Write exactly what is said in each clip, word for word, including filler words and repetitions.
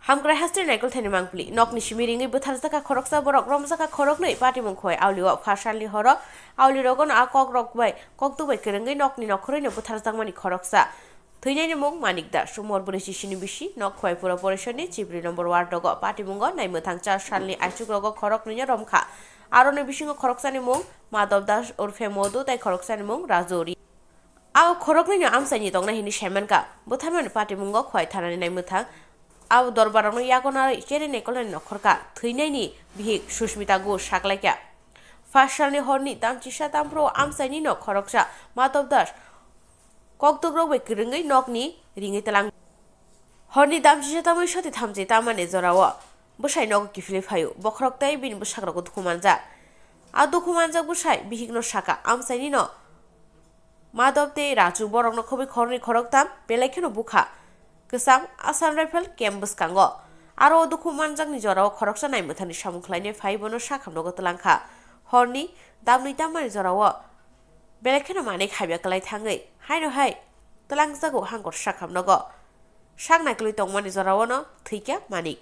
Hamkwrai hastri naikol thani mangpli nokni shimiringi bwthar jaka khoroksa borok romjaka khoroknui pati mungkhoi auliwa phasalni horo auli rogon a kok rokbai koktubai kerengi nokni nokhoraino bwthar jakmani khoroksa thৈনাইনি mung manik da sumor boni sisini bishi nok khoi pura porishoni chibri number ward rogo pati mungo naimöthang চার salni aisuk rogo khoroknui romkha aroni bisingo khoroksani mung madhav das urfe modu tai khoroksani mung rajori aw khoroknui amsaini tongna hini shemanka bwtharmani pati mungo khoi thanani naimöthang aw dorbarangno yagonari kere nekolani nokhorka thৈনাইনি bihik Sushmita Ghosh saklaika পাঁচ salni horni damchisa tampro amsaini no khoroksa madhav das koktugrok bai kerengi nokni ringi telang horni damchisa tamoi sati thamje tamane jorawo bwsai nogo kifili phayo bokroktai bini bwsagrok dukhumanja a dukhumanja bwsai bihikno saka amsaini no madhav te raju borokno khobi khorni khoroktam belaikeno bukha kesam Assam Rifle camp bwskango aro dukhumanjakni jorao khoroksa naimöthani samungkhlaini phaibono sakamnogo telangkha horni damni tamani jorao belaikeno manik haibaklai thangai haino hai telangjago hangkor sakamnogo saknaikli tongmani jorao no thika manik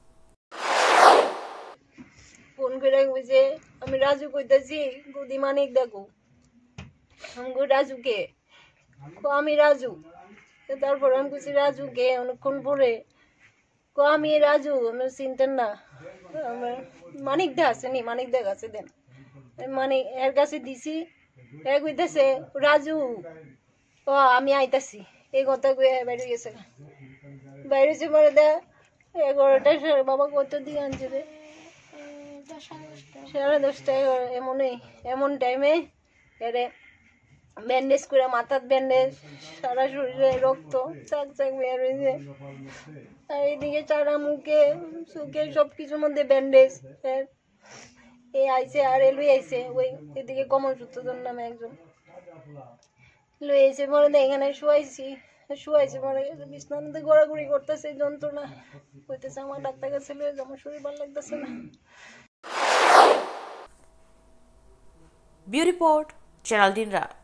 phone করে কইছে আমি রাজু কইতাছি গুদি মানিক দেখো আমগো রাজুকে কো আমি রাজু তারপর আমি কইছি রাজুকে অনেকক্ষণ পরে কো আমি রাজু আমি চিনতেন না আমার মানিক দা আছে নি মানিক দা কাছে দেন মানে এর কাছে দিছি এ কইতাছে রাজু ও আমি আইতাছি এই কথা কইয়া বাইরে গেছে বাইরে যে পরে দা এগারোটা বাবা কত দিয়ে আনছে রে সাড়ে দশটায় এমনই এমন টাইমে এরে ব্যান্ডেজ করে মাথার ব্যান্ডেজ সারা শরীরে রক্ত চাক চাক বের হয়েছে আর এইদিকে চারা মুখে চোখে সব কিছুর মধ্যে ব্যান্ডেজ এ আইছে আর এ লুই আইছে ওই এদিকে কমল সূত্রধর নামে একজন লুই আইছে পরে এখানে শুয়াইছি শুয়াইছে পরে বিছনার মধ্যে গড়াগড়ি করতেছে যন্ত্রণা কইতেছে আমার ডাক্তার কাছে লয়ে আমার শরীর ভালো লাগতেছে না Bureau Report, Channel Dinra.